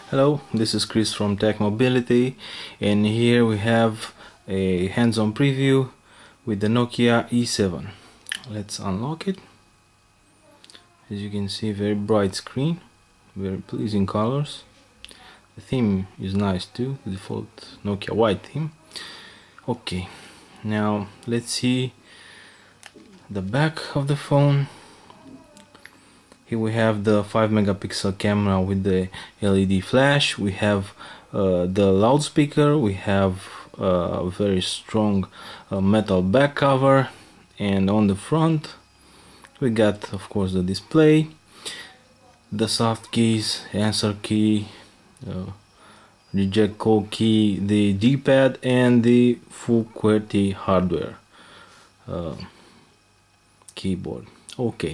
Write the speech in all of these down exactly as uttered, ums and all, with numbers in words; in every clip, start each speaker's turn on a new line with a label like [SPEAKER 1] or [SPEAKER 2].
[SPEAKER 1] Hello, this is Chris from Tech Mobility, and here we have a hands-on preview with the Nokia E seven. Let's unlock it. As you can see, very bright screen, very pleasing colors. The theme is nice too, the default Nokia white theme. Okay, now let's see the back of the phone. Here we have the five megapixel camera with the L E D flash. We have uh, the loudspeaker. We have uh, a very strong uh, metal back cover, and on the front we got, of course, the display, the soft keys, answer key, uh, reject call key, the D-pad, and the full QWERTY hardware uh, keyboard. Okay.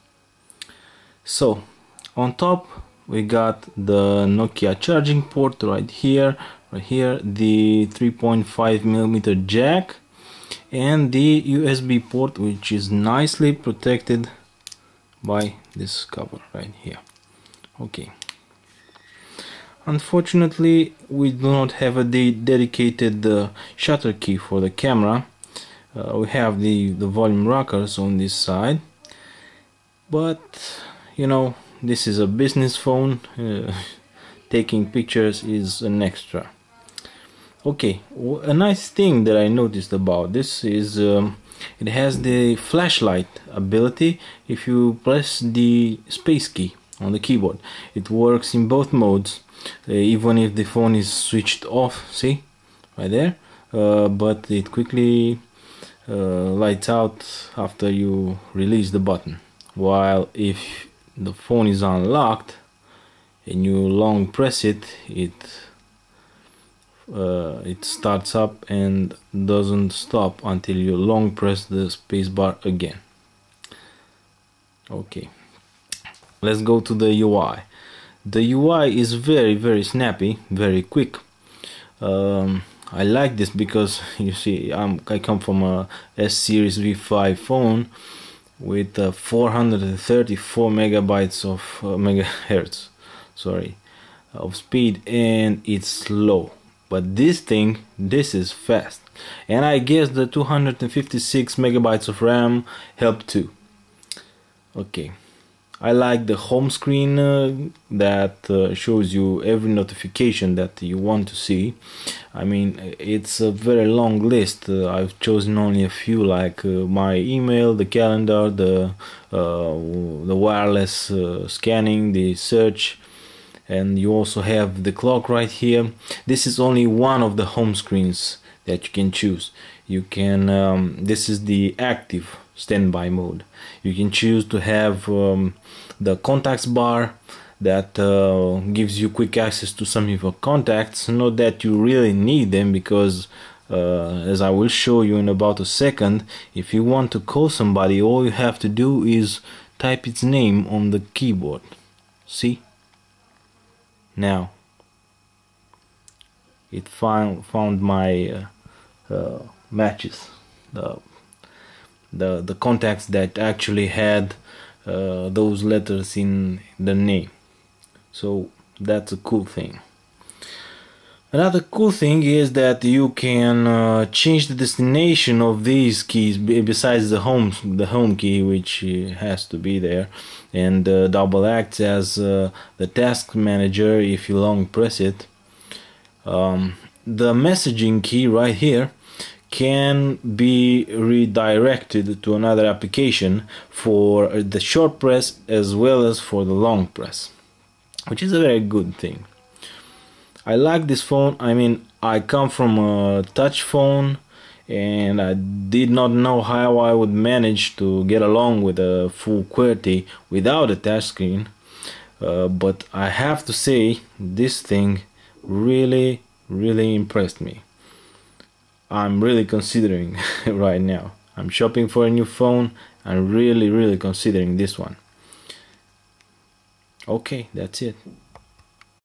[SPEAKER 1] So on top we got the Nokia charging port right here, right here, the three point five millimeter jack, and the U S B port, which is nicely protected by this cover right here. Okay. Unfortunately, we do not have a de dedicated uh, shutter key for the camera. Uh, we have the the volume rockers on this side, but you know, this is a business phone. Uh, taking pictures is an extra. Okay, a nice thing that I noticed about this is um, it has the flashlight ability. If you press the space key on the keyboard, it works in both modes, uh, even if the phone is switched off. See, right there. Uh, but it quickly uh, lights out after you release the button. While if the phone is unlocked and you long press it, it uh, it starts up and doesn't stop until you long press the space bar again. Okay, let's go to the U I. The U I is very very snappy, very quick. um, I like this because you see I'm, I come from a S series V five phone with uh, four hundred thirty-four megabytes of uh, megahertz sorry of speed, and it's slow. But this thing, this is fast, and I guess the two hundred fifty-six megabytes of RAM help too. Okay, I like the home screen uh, that uh, shows you every notification that you want to see. I mean, it's a very long list. Uh, I've chosen only a few, like uh, my email, the calendar, the uh, the wireless uh, scanning, the search, and you also have the clock right here. This is only one of the home screens that you can choose. You can um, this is the active standby mode. You can choose to have um, the contacts bar that uh, gives you quick access to some of your contacts. Not that you really need them, because uh, as I will show you in about a second, if you want to call somebody, all you have to do is type its name on the keyboard. See? Now it found found my uh, uh, matches, the the the contacts that actually had uh, those letters in the name. So that's a cool thing. Another cool thing is that you can uh, change the destination of these keys besides the home the home key, which uh, has to be there, and uh, double acts as uh, the task manager if you long press it. Um, the messaging key right here can be redirected to another application for the short press as well as for the long press, which is a very good thing. I like this phone. I mean, I come from a touch phone and I did not know how I would manage to get along with a full QWERTY without a touch screen, uh, but I have to say this thing really really impressed me. I'm really considering right now. I'm shopping for a new phone. I'm really really considering this one. Okay, that's it.